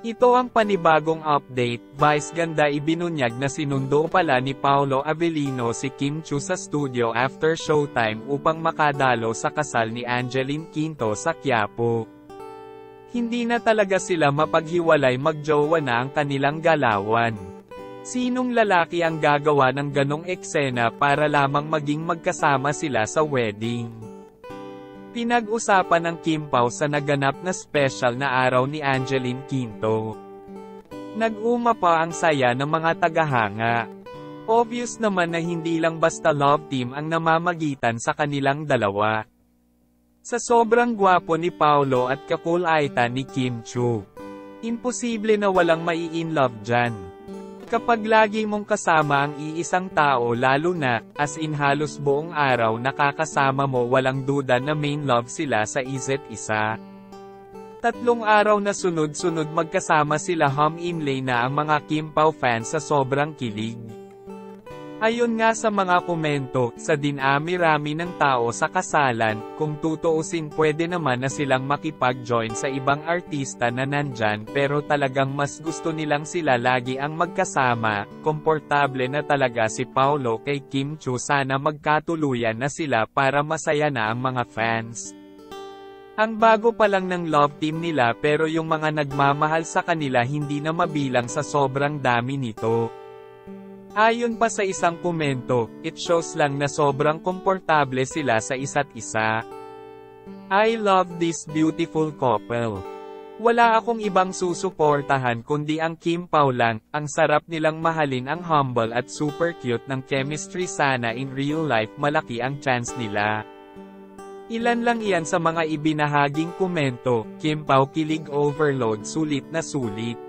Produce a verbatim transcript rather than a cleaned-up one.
Ito ang panibagong update. Vice ganda ibinunyag na sinundo pala ni Paolo Avellino si Kim Chiu sa studio after showtime upang makadalo sa kasal ni Angeline Quinto sa Quiapo. Hindi na talaga sila mapaghiwalay, magjowa na ang kanilang galawan. Sinong lalaki ang gagawa ng ganong eksena para lamang maging magkasama sila sa wedding? Pinag-usapan ng Kim Pao sa naganap na special na araw ni Angeline Quinto. Nag-uma pa ang saya ng mga tagahanga. Obvious naman na hindi lang basta love team ang namamagitan sa kanilang dalawa. Sa sobrang gwapo ni Paolo at kakulaitan ni Kim Chiu, imposible na walang mai-inlove dyan. Kapag lagi mong kasama ang iisang tao, lalo na, as in halos buong araw nakakasama mo, walang duda na main love sila sa isa't isa. Tatlong araw na sunod-sunod magkasama sila, hum-imlay na ang mga Kim Pao fans sa sobrang kilig. Ayon nga sa mga komento, sa dinami-rami ng tao sa kasalan, kung tutuusin pwede naman na silang makipag-join sa ibang artista na nandyan, pero talagang mas gusto nilang sila lagi ang magkasama. Komportable na talaga si Paolo kay Kim Chiu, sana magkatuluyan na sila para masaya na ang mga fans. Ang bago pa lang ng love team nila, pero yung mga nagmamahal sa kanila hindi na mabilang sa sobrang dami nito. Ayon pa sa isang komento, it shows lang na sobrang komportable sila sa isa't isa. I love this beautiful couple. Wala akong ibang susuportahan kundi ang Kim Pao lang, ang sarap nilang mahalin, ang humble at super cute ng chemistry, sana in real life malaki ang chance nila. Ilan lang iyan sa mga ibinahaging komento. Kim Pao kilig overload, sulit na sulit.